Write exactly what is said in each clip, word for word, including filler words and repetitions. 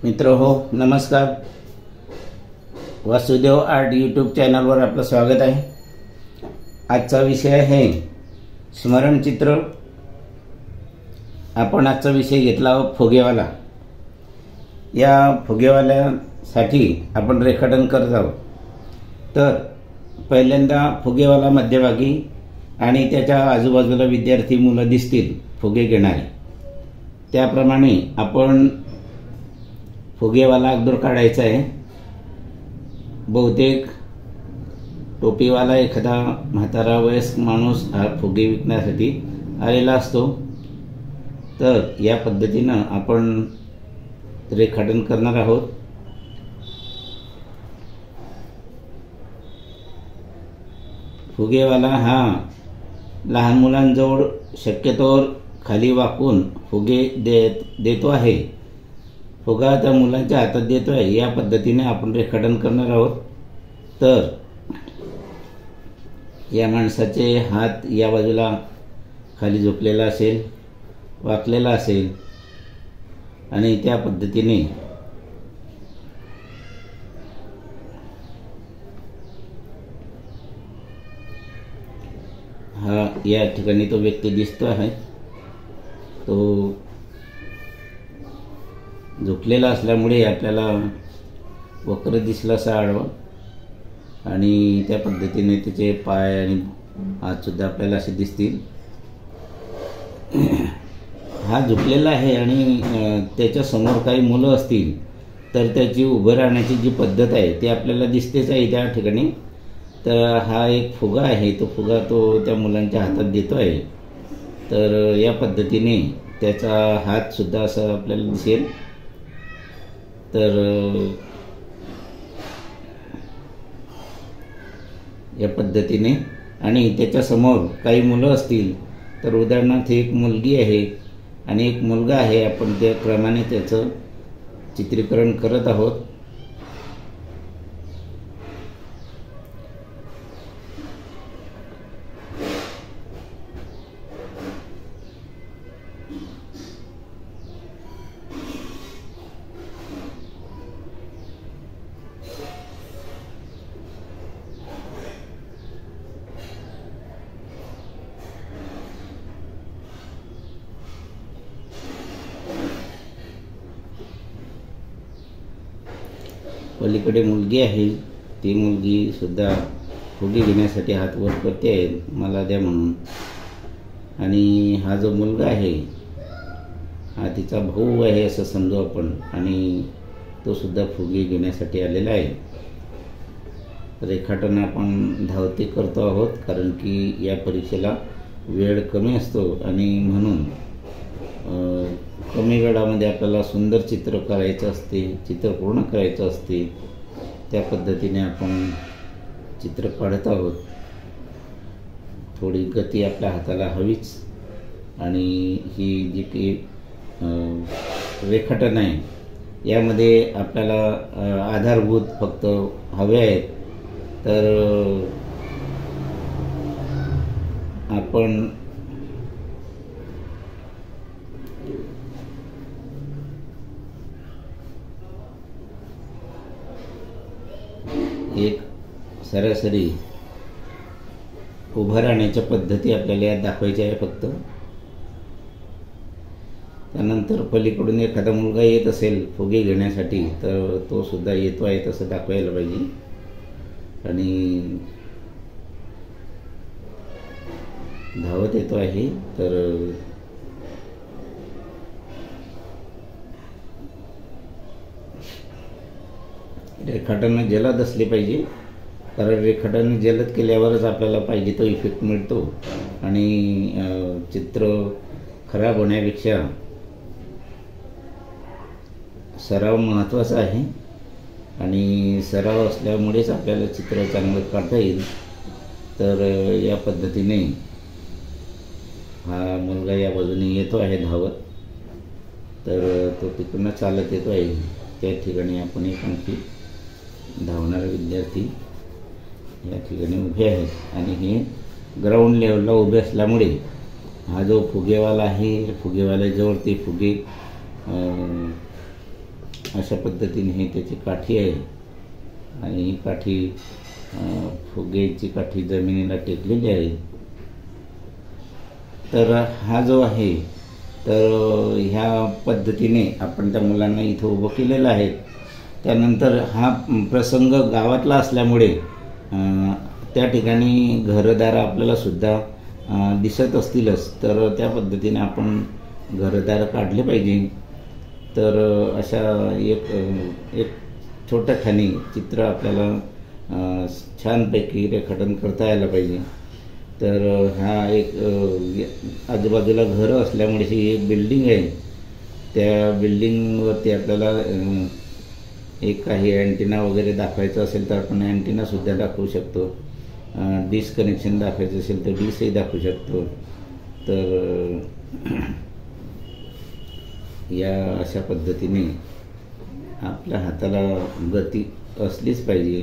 मित्र हो नमस्कार. वासुदेव आर्ट यूट्यूब चॅनलवर आपलं स्वागत आहे. आजचा विषय आहे स्मरणचित्र. आपण आजचा विषय घेतला फुगेवाला. या फुगेवाल्यासाठी आपण रेखाटन करत आहोत. तर पहिल्यांदा फुगेवाला मध्यभागी आणि त्याच्या आजूबाजूला विद्यार्थी मुलं दिसतील फुगे घेणारे. त्याप्रमाणे आपण फुगेवाला अगोदर काढायचा आहे. बहुतेक टोपीवाला एखादा म्हातारा वयस्क माणूस हा फुगे विकण्यासाठी आलेला असतो. तर या पद्धतीनं आपण रेखाटन करणार आहोत. फुगेवाला हा लहान मुलांजवळ शक्यतोवर खाली वाकून फुगे देत देतो आहे. फुगा त्या मुलांच्या हातात देतोय. या पद्धतीने आपण रेखाटन करणार आहोत. तर या माणसाचे हात या बाजूला खाली झोपलेला असेल, वाकलेला असेल आणि त्या पद्धतीने हा या ठिकाणी तो व्यक्ती दिसतो आहे. तो झोपलेला असल्यामुळे आपल्याला वक्र दिसला असा आडवा आणि त्या पद्धतीने त्याचे पाय आणि हात सुद्धा आपल्याला असे दिसतील. हा झोपलेला आहे आणि त्याच्या समोर काही मुलं असतील तर त्याची उभं राहण्याची जी पद्धत आहे ती आपल्याला दिसतेच आहे त्या ठिकाणी. तर हा एक फुगा आहे. तो फुगा तो त्या मुलांच्या हातात देतो आहे. तर या पद्धतीने त्याचा हात सुद्धा असा आपल्याला दिसेल. तर या पद्धतीने आणि त्याच्या समोर काही मुलं असतील तर उदाहरणार्थ एक मुलगी आहे आणि एक मुलगा आहे. आपण त्या क्रमाने त्याचं चित्रीकरण करत आहोत. पलीकडे मुलगी आहे. ती मुलगी सुद्धा फुगे घेण्यासाठी हात वर करते आहे, मला द्या म्हणून. आणि हा जो मुलगा आहे हा तिचा भाऊ आहे असं समजू आपण. आणि तो सुद्धा फुगे घेण्यासाठी आलेला आहे. रेखाटन आपण धावते करतो आहोत कारण की या परीक्षेला वेळ कमी असतो आणि म्हणून कमी वेळामध्ये आपल्याला सुंदर चित्र करायचं असते, चित्र पूर्ण करायचं असते. त्या पद्धतीने आपण चित्र काढत आहोत. थोडी गती आपल्या हाताला हवीच. आणि ही जी काही रेखाटन आहे यामध्ये आपल्याला आधारभूत फक्त हवे आहेत. तर आपण एक सरासरी उभं राहण्याच्या पद्धती आपल्याला यात दाखवायच्या आहे फक्त. त्यानंतर पलीकडून एखादा मुलगा येत असेल फुगे घेण्यासाठी तर तो सुद्धा येतो आहे तसं दाखवायला पाहिजे. आणि धावत येतो आहे. तर रेखाटन जलद असले पाहिजे कारण रेखाटन जलद केल्यावरच आपल्याला पाहिजे तो इफेक्ट मिळतो. आणि चित्र खराब होण्यापेक्षा सराव महत्त्वाचा आहे. आणि सराव असल्यामुळेच आपल्याला चित्र चांगलं काढता येईल. तर या पद्धतीने हा मुलगा या बाजूने येतो आहे धावत. तर तो तिकडनं चालत येतो आहे. त्या ठिकाणी आपण एक आणखी धावणारे विद्यार्थी या ठिकाणी उभे आहेत. आणि हे ग्राउंड लेवलला उभे असल्यामुळे हा जो फुगेवाला आहे फुगेवाल्याजवळ ते फुगे अशा पद्धतीने ही त्याची काठी आहे आणि ही काठी फुग्याची काठी जमिनीला टेकलेली आहे. तर हा जो आहे तर ह्या पद्धतीने आपण त्या मुलांना इथं उभं केलेलं आहे. त्यानंतर हा प्रसंग गावातला असल्यामुळे त्या ठिकाणी घरदार आपल्याला सुद्धा दिसत असतीलच, तर त्या पद्धतीने आपण घरदार काढले पाहिजे. तर अशा एक एक छोट्या खाणी चित्र आपल्याला छानपैकी रेखाटन करता यायला पाहिजे. तर हा एक आजूबाजूला घरं असल्यामुळे ही एक बिल्डिंग आहे. त्या बिल्डिंगवरती आपल्याला एक काही अँटिना वगैरे दाखवायचं असेल तर आपण अँटिनासुद्धा दाखवू शकतो. डिश कनेक्शन दाखवायचं असेल तर डिशही दाखवू शकतो. तर या अशा पद्धतीने आपल्या हाताला गती असलीच पाहिजे.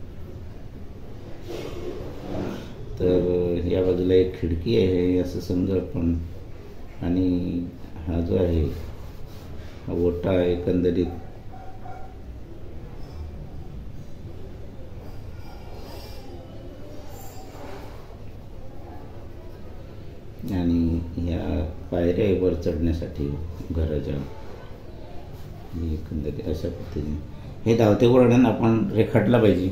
तर या बाजूला एक खिडकी आहे असं समजा आपण, आणि हा जो आहे हा ओटा एकंदरीत आणि ह्या पायऱ्या वर चढण्यासाठी घराच्या एकंदरीत अशा पद्धतीने हे धावते वर्णन आपण रेखाटला पाहिजे.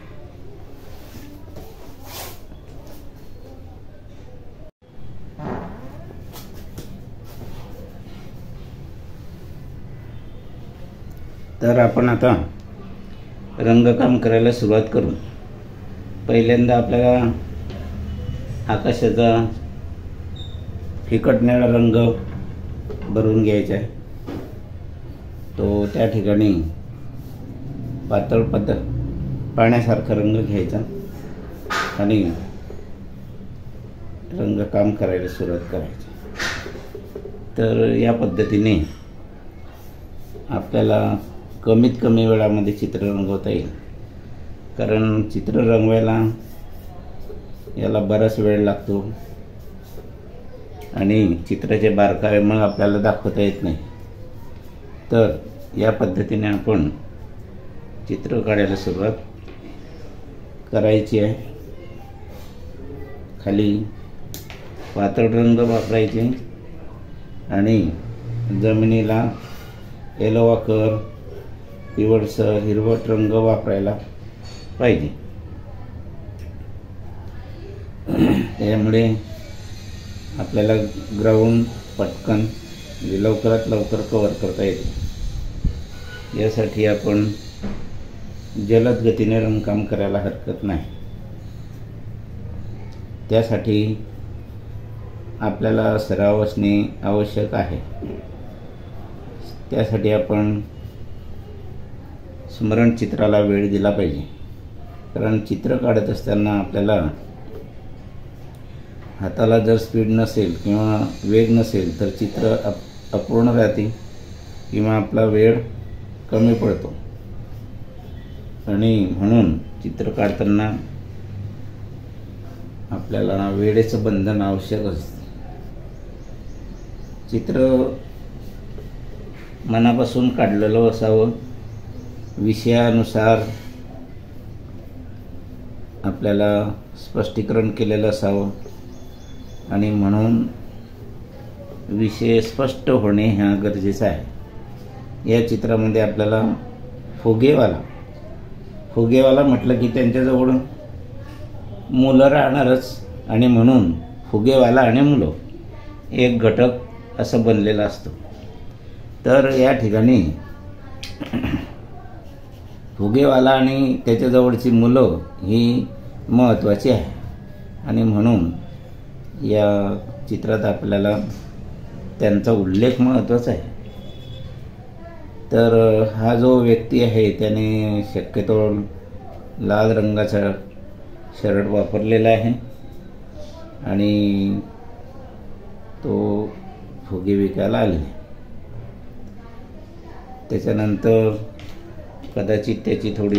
तर आपण आता रंगकाम करायला सुरुवात करू. पहिल्यांदा आपल्याला आकाशाचा फिकट निळा रंग भरून घ्यायचा आहे. तो त्या ठिकाणी पातळ पद पाण्यासारखा रंग घ्यायचा आणि रंगकाम करायला सुरुवात करायची. तर या पद्धतीने आपल्याला कमीत कमी वेळामध्ये चित्र रंगवता येईल, कारण चित्र रंगवायला याला बराच वेळ लागतो आणि चित्राचे बारकावे मग आपल्याला दाखवता येत नाही. तर या पद्धतीने आपण चित्र काढायला सुरुवात करायची आहे. खाली पातळ रंग वापरायचे आणि जमिनीला येलो वाकर पिवळसर हिरवट रंग वापरायला पाहिजे. त्यामुळे आपल्याला ग्राउंड पटकन म्हणजे लवकरात लवकर कव्हर करता येते. यासाठी आपण जलद गतीने रंगकाम करायला हरकत नाही. त्यासाठी आपल्याला सराव असणे आवश्यक आहे. त्यासाठी आपण स्मरण चित्राला वेळ दिला पाहिजे, कारण चित्र काढत असताना आपल्याला हाताला जर स्पीड नसेल किंवा वेग नसेल तर चित्र अप अपूर्ण राहते किंवा आपला वेळ कमी पडतो. आणि म्हणून चित्र काढताना आपल्याला वेळेचं बंधन आवश्यक असते. चित्र मनापासून काढलेलं असावं, विषयानुसार आपल्याला स्पष्टीकरण केलेलं असावं आणि म्हणून विषय स्पष्ट होणे हा गरजेचं आहे. या चित्रामध्ये आपल्याला फुगेवाला फुगेवाला म्हटलं की त्यांच्याजवळ मुलं राहणारच आणि म्हणून फुगेवाला आणि मुलं एक घटक असं बनलेलं असतं. तर या ठिकाणी फुगेवाला आणि त्याच्याजवळची मुलं ही महत्त्वाची आहे आणि म्हणून या चित्रात आपल्याला त्यांचा उल्लेख महत्त्वाचा आहे. तर हा जो व्यक्ती आहे त्याने शक्यतो लाल रंगाचा शर्ट वापरलेला आहे आणि तो फुगे विकायला आले. त्याच्यानंतर कदाचित त्याची थोडी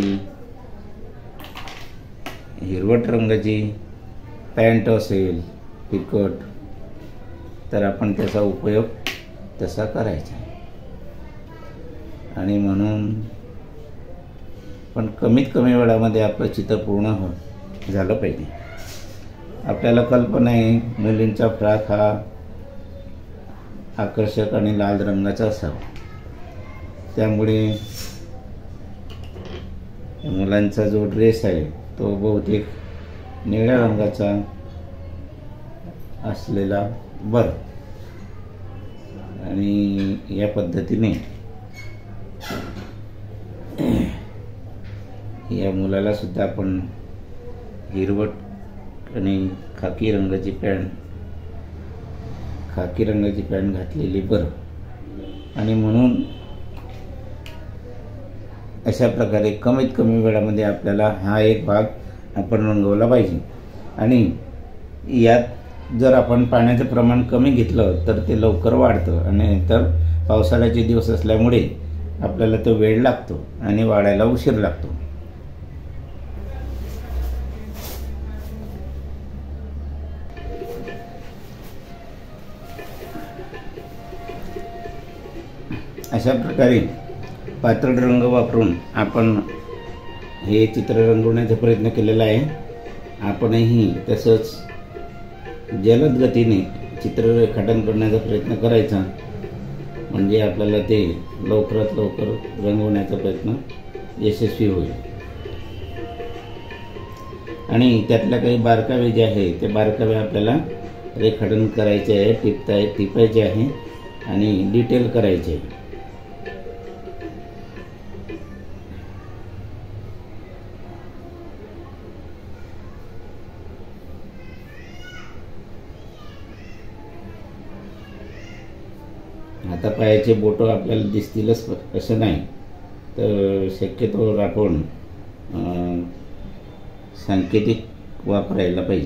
हिरवट रंगाची पॅन्ट असेल फिकट, तर आपण त्याचा उपयोग तसा करायचा. आणि म्हणून पण कमीत कमी वेळामध्ये आपलं चित्र पूर्ण हो झालं पाहिजे. आपल्याला कल्पना आहे मुलींचा फ्रॉक हा आकर्षक आणि लाल रंगाचा असावा, त्यामुळे मुलांचा जो ड्रेस आहे तो बहुतेक निळ्या रंगाचा असलेला बरं. आणि या पद्धतीने या मुलाला सुद्धा आपण हिरवट आणि खाकी रंगाची पॅन्ट खाकी रंगाची पॅन्ट घातलेली बरं. आणि म्हणून अशा प्रकारे कमीत कमी वेळामध्ये आपल्याला हा एक भाग आपण रंगवला पाहिजे. आणि यात जर आपण पाण्याचं प्रमाण कमी घेतलं तर ते लवकर वाढतं, आणि तर पावसाळ्याचे दिवस असल्यामुळे आपल्याला तो वेळ लागतो आणि वाढायला उशीर लागतो. अशा प्रकारे पातळ रंग वापरून आपण हे चित्र रंगवण्याचा प्रयत्न केलेला आहे. आपणही तसंच जलद गतीने चित्र रेखाटन करण्याचा प्रयत्न करायचा, म्हणजे आपल्याला ते लवकरात लवकर रंगवण्याचा प्रयत्न यशस्वी होईल. आणि त्यातल्या काही बारकावे जे आहे ते बारकावे आपल्याला रेखाटन करायचे आहे, टिपता टिपायचे आहे आणि डिटेल करायचे आहे. आता पायाचे बोटं आपल्याला दिसतीलच असं नाही, तर शक्यतो आपण सांकेतिक वापरायला पाहिजे.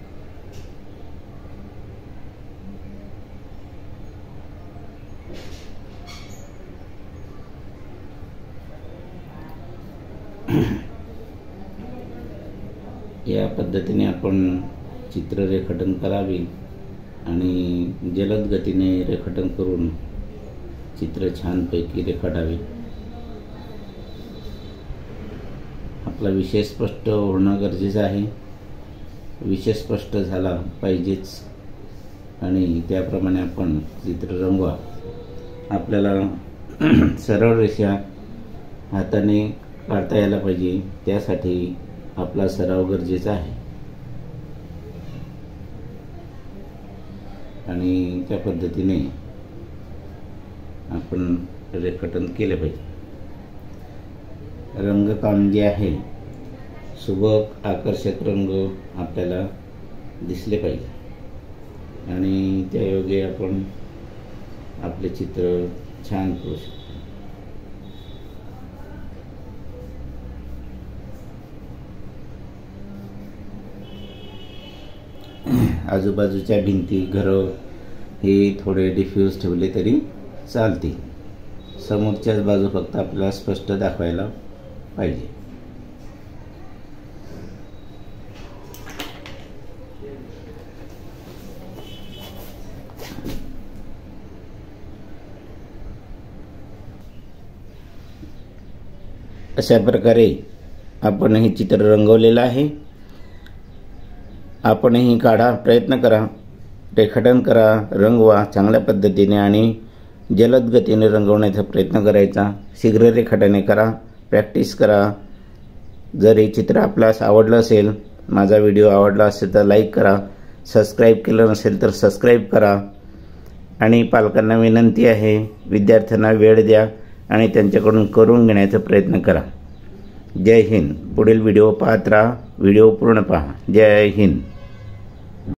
या पद्धतीने आपण चित्र रेखाटन करावे आणि जलद गतीने रेखाटन करून चित्र छानपैकी रेखाटावे. आपला विषय स्पष्ट होणं गरजेचं आहे. विषय स्पष्ट झाला पाहिजेच आणि त्याप्रमाणे आपण चित्र रंगवा. आपल्याला सरळ रेषा हाताने काढता यायला पाहिजे, त्यासाठी आपला सराव गरजेचा आहे आणि त्या पद्धतीने आपण रेखाटन केले पाहिजे. रंगकाम जे आहे सुबक आकर्षक रंग आपल्याला दिसले पाहिजे आणि त्यायोगे आपण आपले चित्र छान करू शकतो. आजूबाजूच्या भिंती घरं हे थोडे डिफ्यूज ठेवले तरी चालतील. समोरच्याच बाजू फक्त आपल्याला स्पष्ट दाखवायला पाहिजे. अशा प्रकारे आपण हे चित्र रंगवलेलं आहे. आपणही काढा, प्रयत्न करा, रेखाटन करा, रंगवा चांगल्या पद्धतीने आणि जलद गतीने रंगवण्याचा प्रयत्न करायचा. शीघ्र रेखाटने करा, प्रॅक्टिस करा. जर हे चित्र आपल्यास आवडलं असेल, माझा व्हिडिओ आवडला असेल तर लाईक करा, सबस्क्राईब केलं नसेल तर सबस्क्राईब करा. आणि पालकांना विनंती आहे, विद्यार्थ्यांना वेळ द्या आणि त्यांच्याकडून करून घेण्याचा प्रयत्न करा. जय हिंद. पुढील व्हिडिओ पाहत राहा, व्हिडिओ पूर्ण पहा. जय हिंद.